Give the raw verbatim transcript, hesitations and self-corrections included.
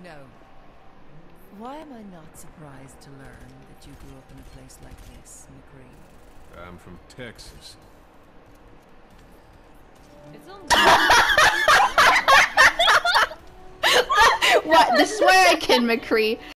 No. Why am I not surprised to learn that you grew up in a place like this, McCree? I'm from Texas. It's only What? This is why I kid McCree.